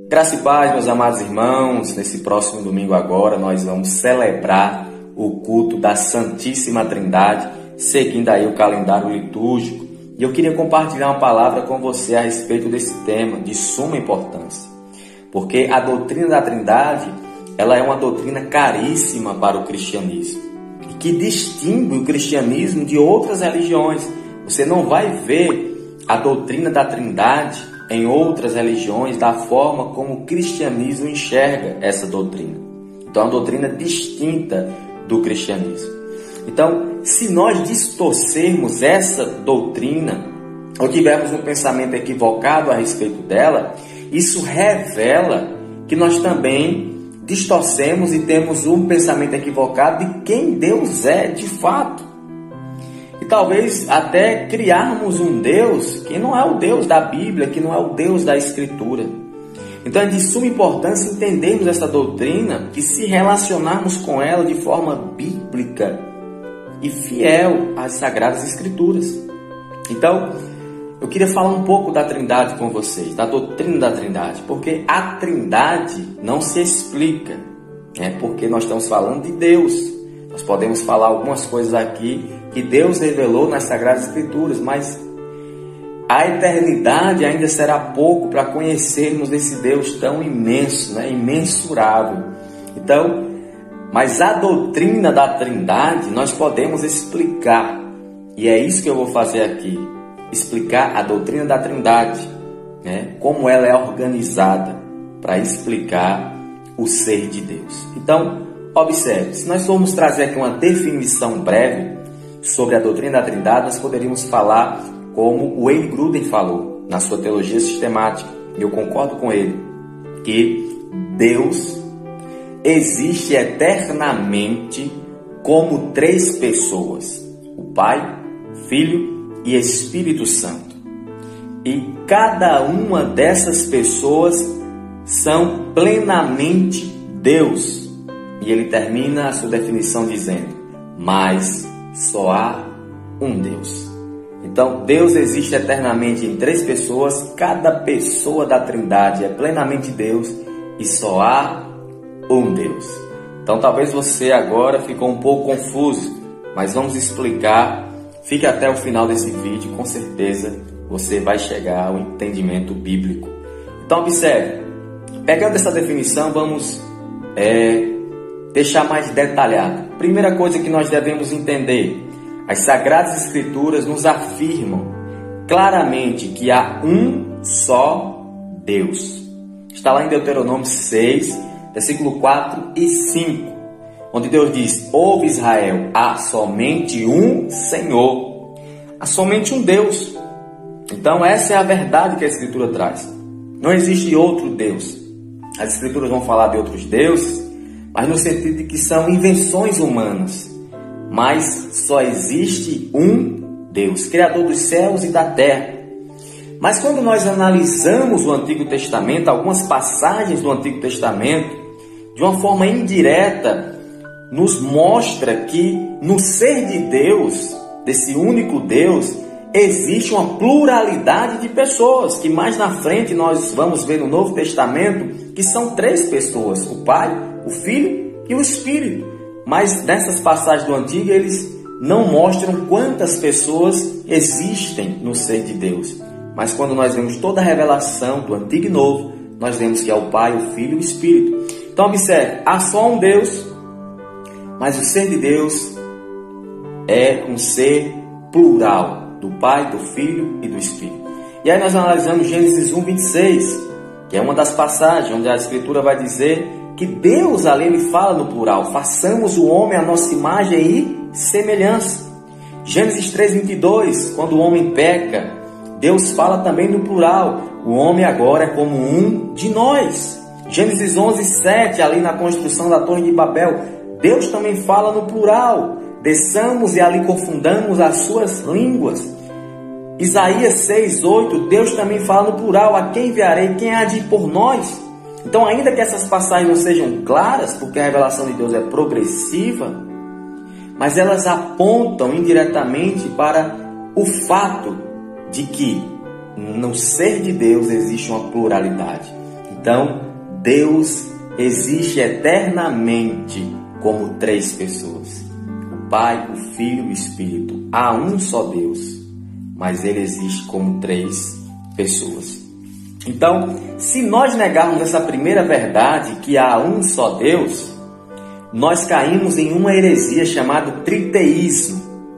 Graça e paz, meus amados irmãos. Nesse próximo domingo agora nós vamos celebrar o culto da Santíssima Trindade, seguindo aí o calendário litúrgico. E eu queria compartilhar uma palavra com você a respeito desse tema de suma importância. Porque a doutrina da Trindade, ela é uma doutrina caríssima para o cristianismo, e que distingue o cristianismo de outras religiões. Você não vai ver a doutrina da Trindade em outras religiões da forma como o cristianismo enxerga essa doutrina. Então é uma doutrina distinta do cristianismo. Então, se nós distorcermos essa doutrina ou tivermos um pensamento equivocado a respeito dela, isso revela que nós também distorcemos e temos um pensamento equivocado de quem Deus é de fato. E talvez até criarmos um Deus que não é o Deus da Bíblia, que não é o Deus da Escritura. Então é de suma importância entendermos essa doutrina e se relacionarmos com ela de forma bíblica e fiel às Sagradas Escrituras. Então, eu queria falar um pouco da Trindade com vocês, da doutrina da Trindade, porque a Trindade não se explica, porque nós estamos falando de Deus. Nós podemos falar algumas coisas aqui que Deus revelou nas Sagradas Escrituras, mas a eternidade ainda será pouco para conhecermos esse Deus tão imenso, imensurável. Então, mas a doutrina da Trindade nós podemos explicar, e é isso que eu vou fazer aqui, explicar a doutrina da Trindade, como ela é organizada para explicar o ser de Deus. Então, observe, se nós formos trazer aqui uma definição breve sobre a doutrina da Trindade, nós poderíamos falar como o Wayne Grudem falou na sua teologia sistemática, e eu concordo com ele, que Deus existe eternamente como três pessoas: o Pai, Filho e Espírito Santo. E cada uma dessas pessoas são plenamente Deus. E ele termina a sua definição dizendo: mas só há um Deus. Então, Deus existe eternamente em três pessoas, cada pessoa da Trindade é plenamente Deus e só há um Deus. Então, talvez você agora ficou um pouco confuso, mas vamos explicar. Fique até o final desse vídeo, com certeza você vai chegar ao entendimento bíblico. Então, observe, pegando essa definição, vamos deixar mais detalhado. Primeira coisa que nós devemos entender: as Sagradas Escrituras nos afirmam claramente que há um só Deus. Está lá em Deuteronômio 6, versículo 4 e 5, onde Deus diz: ouve Israel, há somente um Senhor, há somente um Deus. Então essa é a verdade que a Escritura traz. Não existe outro Deus. As Escrituras vão falar de outros deuses, mas no sentido de que são invenções humanas. Mas só existe um Deus, Criador dos céus e da terra. Mas quando nós analisamos o Antigo Testamento, algumas passagens do Antigo Testamento, de uma forma indireta, nos mostra que no ser de Deus, desse único Deus, existe uma pluralidade de pessoas, que mais na frente nós vamos ver no Novo Testamento, que são três pessoas: o Pai, o Filho e o Espírito. Mas nessas passagens do Antigo, eles não mostram quantas pessoas existem no ser de Deus. Mas quando nós vemos toda a revelação do Antigo e Novo, nós vemos que é o Pai, o Filho e o Espírito. Então observe, há só um Deus, mas o ser de Deus é um ser plural, do Pai, do Filho e do Espírito. E aí nós analisamos Gênesis 1, 26, que é uma das passagens onde a Escritura vai dizer que Deus ali ele fala no plural: façamos o homem à nossa imagem e semelhança. Gênesis 3, 22, quando o homem peca, Deus fala também no plural: o homem agora é como um de nós. Gênesis 11, 7, ali na construção da Torre de Babel, Deus também fala no plural: desçamos e ali confundamos as suas línguas. Isaías 6, 8, Deus também fala no plural: a quem enviarei, quem há de ir por nós? Então, ainda que essas passagens não sejam claras, porque a revelação de Deus é progressiva, mas elas apontam indiretamente para o fato de que no ser de Deus existe uma pluralidade. Então, Deus existe eternamente como três pessoas: o Pai, o Filho e o Espírito. Há um só Deus, mas Ele existe como três pessoas. Então, se nós negarmos essa primeira verdade, que há um só Deus, nós caímos em uma heresia chamada triteísmo.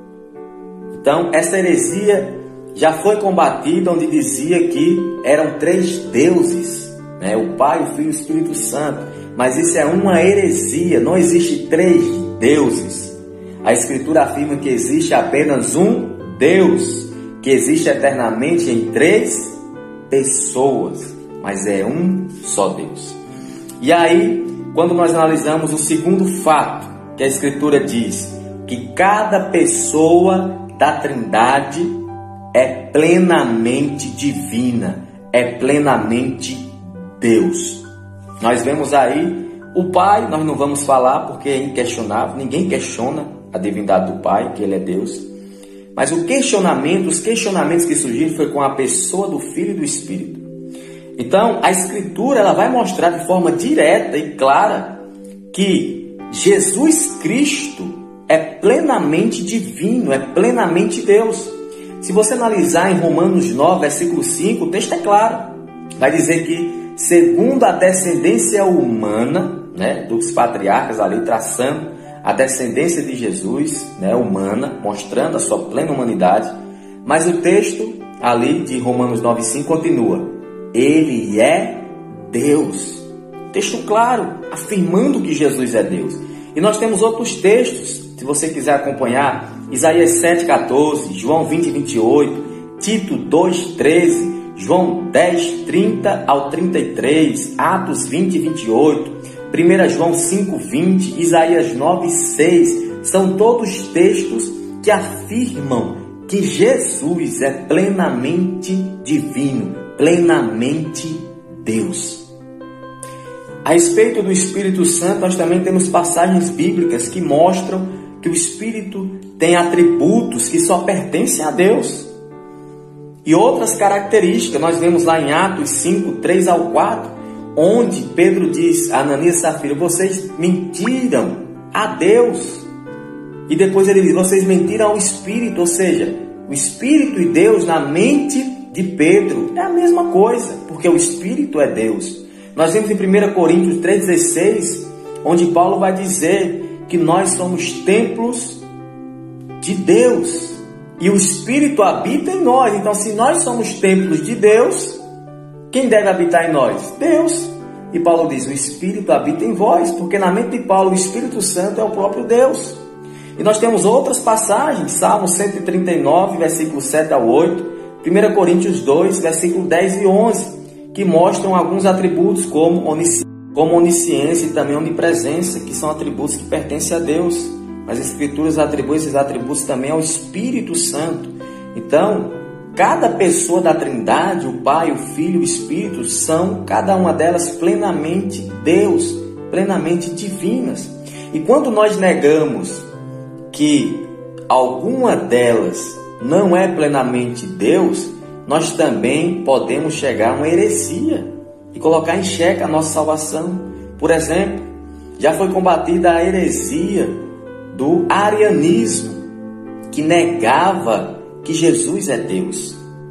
Então, essa heresia já foi combatida, onde dizia que eram três deuses, né? O Pai, o Filho e o Espírito Santo. Mas isso é uma heresia, não existe três deuses. A Escritura afirma que existe apenas um Deus, que existe eternamente em três pessoas, mas é um só Deus. E aí, quando nós analisamos o segundo fato, que a Escritura diz que cada pessoa da Trindade é plenamente divina, é plenamente Deus. Nós vemos aí o Pai, nós não vamos falar porque é inquestionável, ninguém questiona a divindade do Pai, que Ele é Deus. Mas os questionamentos que surgiram foi com a pessoa do Filho e do Espírito. Então, a Escritura ela vai mostrar de forma direta e clara que Jesus Cristo é plenamente divino, é plenamente Deus. Se você analisar em Romanos 9, versículo 5, o texto é claro. Vai dizer que, segundo a descendência humana, né, dos patriarcas ali, traçando a descendência de Jesus, né, humana, mostrando a sua plena humanidade. Mas o texto ali de Romanos 9,5 continua: Ele é Deus. Texto claro, afirmando que Jesus é Deus. E nós temos outros textos, se você quiser acompanhar: Isaías 7,14, João 20:28, Tito 2,13, João 10:30 ao 33, Atos 20:28, 1 João 5:20, Isaías 9:6. São todos textos que afirmam que Jesus é plenamente divino, plenamente Deus. A respeito do Espírito Santo, nós também temos passagens bíblicas que mostram que o Espírito tem atributos que só pertencem a Deus. E outras características, nós vemos lá em Atos 5:3 ao 4, onde Pedro diz a Ananias e Safira: vocês mentiram a Deus. E depois ele diz: vocês mentiram ao Espírito. Ou seja, o Espírito e Deus na mente de Pedro é a mesma coisa, porque o Espírito é Deus. Nós vemos em 1 Coríntios 3,16, onde Paulo vai dizer que nós somos templos de Deus e o Espírito habita em nós. Então, se nós somos templos de Deus, quem deve habitar em nós? Deus. E Paulo diz: o Espírito habita em vós, porque na mente de Paulo o Espírito Santo é o próprio Deus. E nós temos outras passagens: Salmo 139, versículo 7 ao 8, 1 Coríntios 2, versículo 10 e 11, que mostram alguns atributos como onisciência e também onipresença, que são atributos que pertencem a Deus. As Escrituras atribuem esses atributos também ao Espírito Santo. Então, cada pessoa da Trindade, o Pai, o Filho e o Espírito, são cada uma delas plenamente Deus, plenamente divinas. E quando nós negamos que alguma delas não é plenamente Deus, nós também podemos chegar a uma heresia e colocar em xeque a nossa salvação. Por exemplo, já foi combatida a heresia do arianismo, que negava que Jesus é Deus.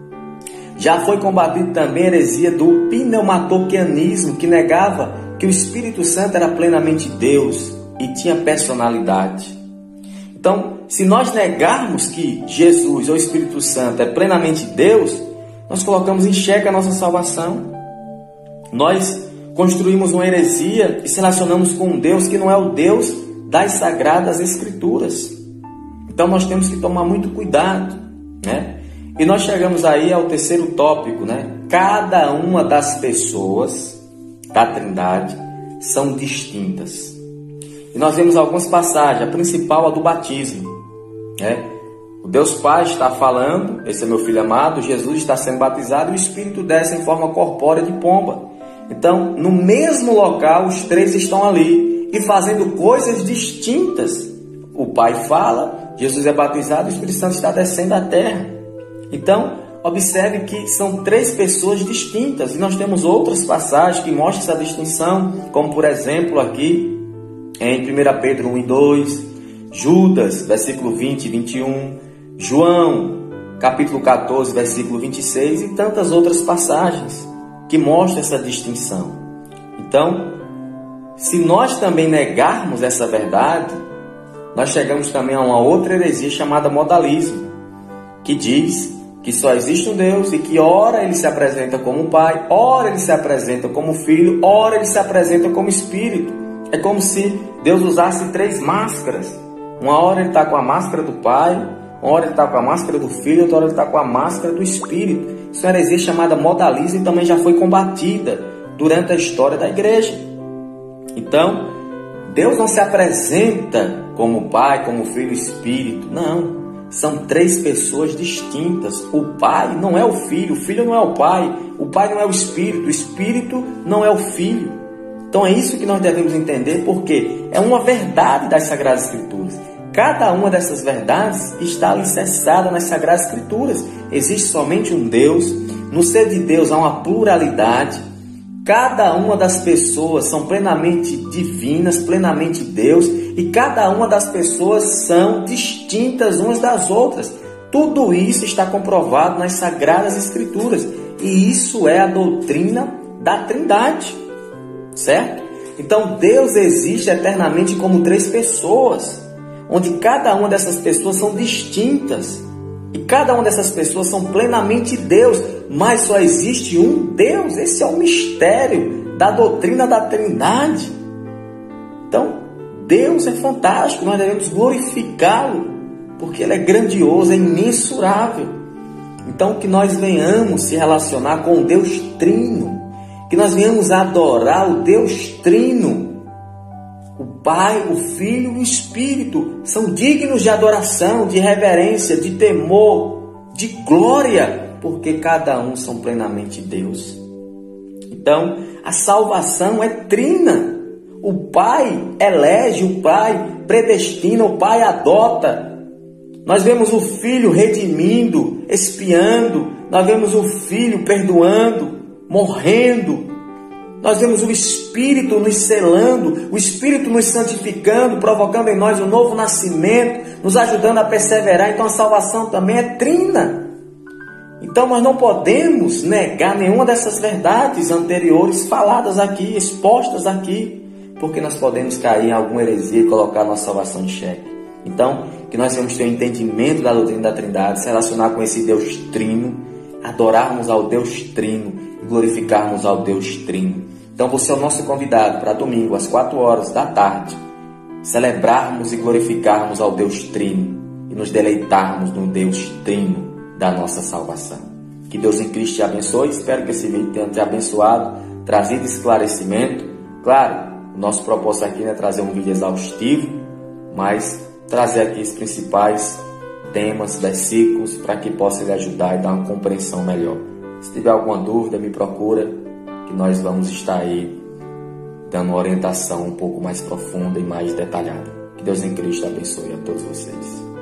Já foi combatida também a heresia do pneumatoquianismo, que negava que o Espírito Santo era plenamente Deus e tinha personalidade. Então, se nós negarmos que Jesus ou o Espírito Santo é plenamente Deus, nós colocamos em xeque a nossa salvação. Nós construímos uma heresia e se relacionamos com um Deus que não é o Deus das Sagradas Escrituras. Então nós temos que tomar muito cuidado, né? E nós chegamos aí ao terceiro tópico, né? Cada uma das pessoas da Trindade são distintas. E nós vemos algumas passagens, a principal, a do batismo, né? O Deus Pai está falando: esse é meu filho amado. Jesus está sendo batizado e o Espírito desce em forma corpórea de pomba. Então, no mesmo local, os três estão ali e fazendo coisas distintas. O Pai fala, Jesus é batizado, o Espírito Santo está descendo à terra. Então, observe que são três pessoas distintas. E nós temos outras passagens que mostram essa distinção, como por exemplo aqui em 1 Pedro 1 e 2, Judas, versículo 20 e 21, João, capítulo 14, versículo 26 e tantas outras passagens que mostram essa distinção. Então, se nós também negarmos essa verdade, nós chegamos também a uma outra heresia chamada modalismo, que diz que só existe um Deus e que ora ele se apresenta como Pai, ora ele se apresenta como Filho, ora ele se apresenta como Espírito. É como se Deus usasse três máscaras. Uma hora ele está com a máscara do Pai, uma hora ele está com a máscara do Filho, outra hora ele está com a máscara do Espírito. Isso é uma heresia chamada modalismo e também já foi combatida durante a história da igreja. Então, Deus não se apresenta como Pai, como Filho e Espírito. Não. São três pessoas distintas. O Pai não é o Filho não é o Pai não é o Espírito não é o Filho. Então é isso que nós devemos entender, porque é uma verdade das Sagradas Escrituras. Cada uma dessas verdades está alicerçada nas Sagradas Escrituras. Existe somente um Deus. No ser de Deus há uma pluralidade. Cada uma das pessoas são plenamente divinas, plenamente Deus, e cada uma das pessoas são distintas umas das outras. Tudo isso está comprovado nas Sagradas Escrituras, e isso é a doutrina da Trindade, certo? Então Deus existe eternamente como três pessoas, onde cada uma dessas pessoas são distintas, e cada uma dessas pessoas são plenamente Deus, mas só existe um Deus. Esse é o mistério da doutrina da Trindade. Então, Deus é fantástico, nós devemos glorificá-lo, porque Ele é grandioso, é imensurável. Então, que nós venhamos se relacionar com o Deus Trino, que nós venhamos adorar o Deus Trino. O Pai, o Filho e o Espírito são dignos de adoração, de reverência, de temor, de glória, porque cada um são plenamente Deus. Então, a salvação é trina. O Pai elege, o Pai predestina, o Pai adota. Nós vemos o Filho redimindo, expiando. Nós vemos o Filho perdoando, morrendo. Nós vemos o Espírito nos selando, o Espírito nos santificando, provocando em nós um novo nascimento, nos ajudando a perseverar. Então a salvação também é trina. Então nós não podemos negar nenhuma dessas verdades anteriores faladas aqui, expostas aqui, porque nós podemos cair em alguma heresia e colocar a nossa salvação em xeque. Então, que nós vamos ter um entendimento da doutrina da Trindade, se relacionar com esse Deus Trino, adorarmos ao Deus Trino e glorificarmos ao Deus Trino. Então você é o nosso convidado para domingo, às 4 horas da tarde, celebrarmos e glorificarmos ao Deus Trino e nos deleitarmos no Deus Trino da nossa salvação. Que Deus em Cristo te abençoe. Espero que esse vídeo tenha te abençoado, trazido esclarecimento. Claro, o nosso propósito aqui não é trazer um vídeo exaustivo, mas trazer aqui os principais temas, versículos, para que possa lhe ajudar e dar uma compreensão melhor. Se tiver alguma dúvida, me procura, que nós vamos estar aí dando uma orientação um pouco mais profunda e mais detalhada. Que Deus em Cristo abençoe a todos vocês.